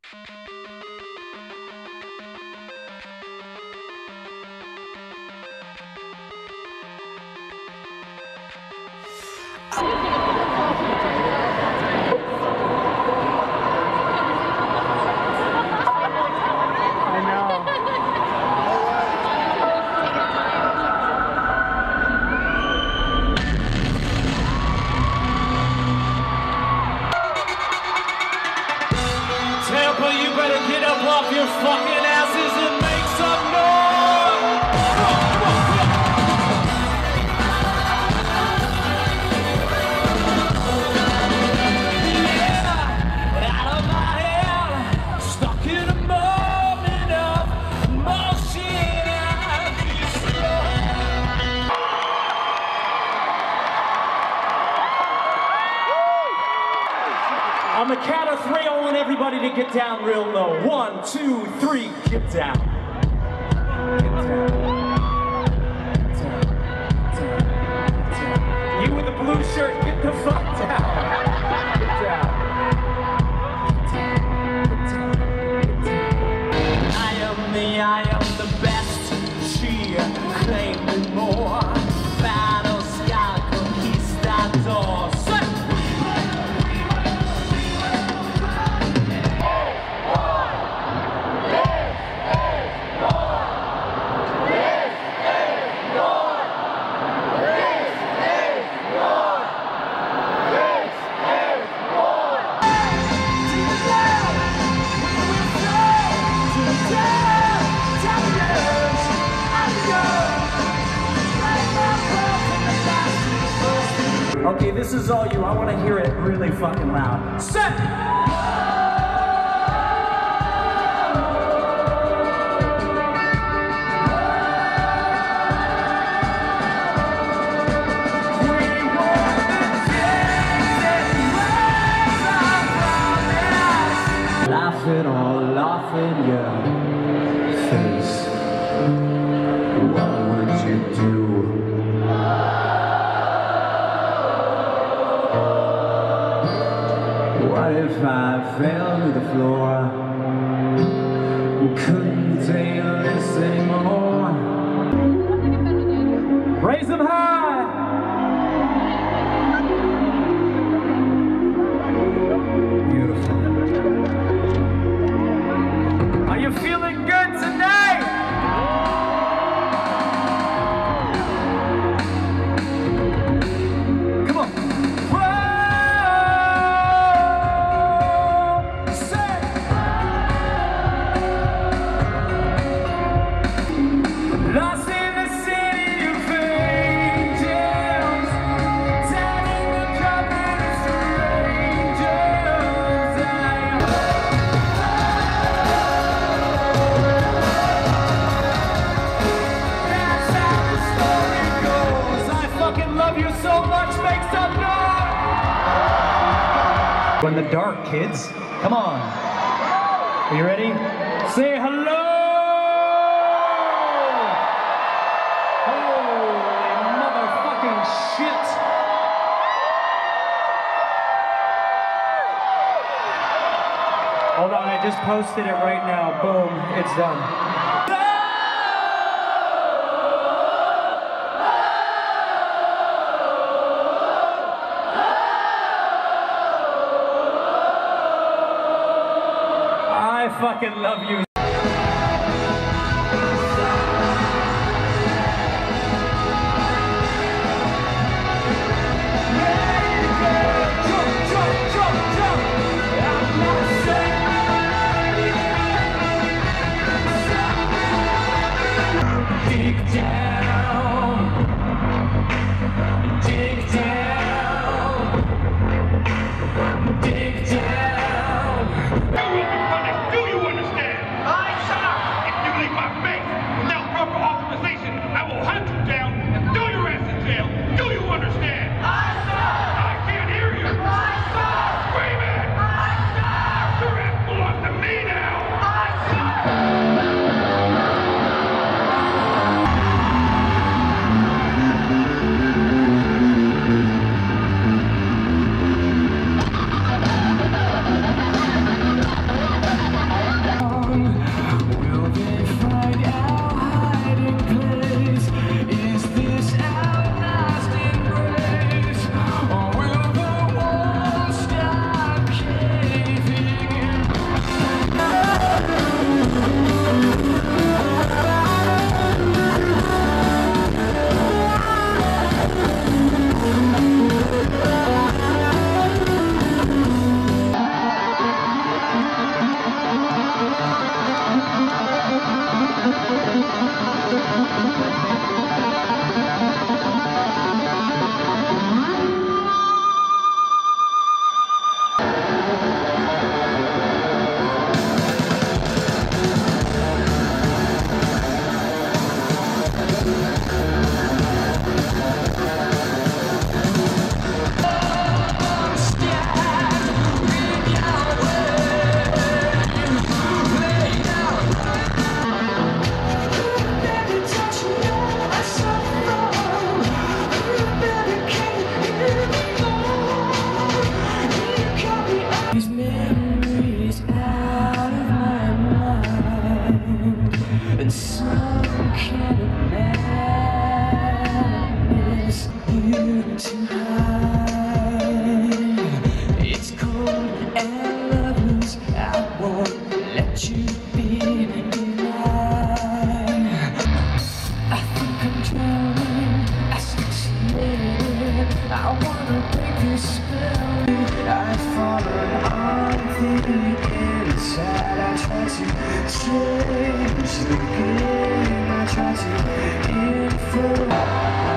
Tampa, you better get up off your fucking asses and make some noise! Yeah, out of my head, stuck in a moment of motion and despair. On the count of three, I want everybody to get down real low. 1, 2, 3, get down. Get down. Get down. Get down. You with the blue shirt, get the fuck down. Get down. I am the best. She claimed me more. Battle sky conquistador. Okay, this is all you. I want to hear it really fucking loud. Set! Laughing all off in your face. What would you do? What if I fell to the floor? Couldn't take this anymore. Raise them high! Beautiful. Are you feeling good tonight? Come on. Lost in the city of angels, down in the coven of strangers. That's how the story goes. I fucking love you so much, make some noise! We're in the dark, kids. Come on. Are you ready? Say hello! Shit. Hold on, I just posted it right now. Boom, it's done. I fucking love you. Change the game, I try to influence.